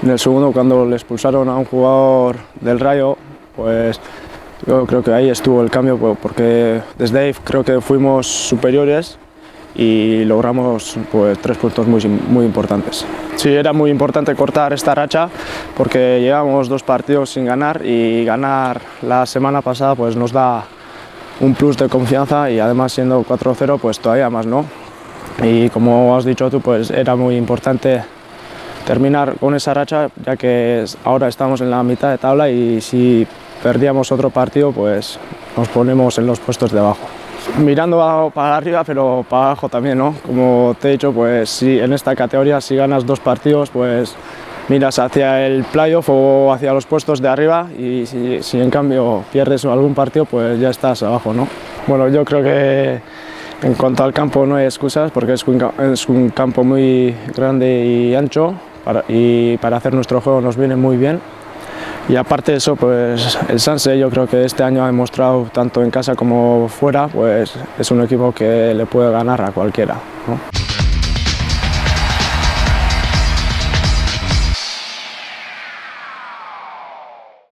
En el segundo, cuando le expulsaron a un jugador del Rayo, pues yo creo que ahí estuvo el cambio, porque desde ahí creo que fuimos superiores y logramos pues 3 puntos muy importantes. Sí, era muy importante cortar esta racha porque llevamos 2 partidos sin ganar y ganar la semana pasada pues nos da un plus de confianza y además siendo 4-0 pues todavía más, ¿no? Y como has dicho tú, pues era muy importante terminar con esa racha, ya que ahora estamos en la mitad de tabla y si perdíamos otro partido pues nos ponemos en los puestos de abajo. Mirando para arriba, pero para abajo también, ¿no? Como te he dicho, pues si en esta categoría si ganas 2 partidos, pues miras hacia el playoff o hacia los puestos de arriba y si en cambio pierdes algún partido, pues ya estás abajo, ¿no? Bueno, yo creo que en cuanto al campo no hay excusas porque es un campo muy grande y ancho y para hacer nuestro juego nos viene muy bien. Y aparte de eso, pues el Sanse yo creo que este año ha demostrado, tanto en casa como fuera, pues es un equipo que le puede ganar a cualquiera, ¿no?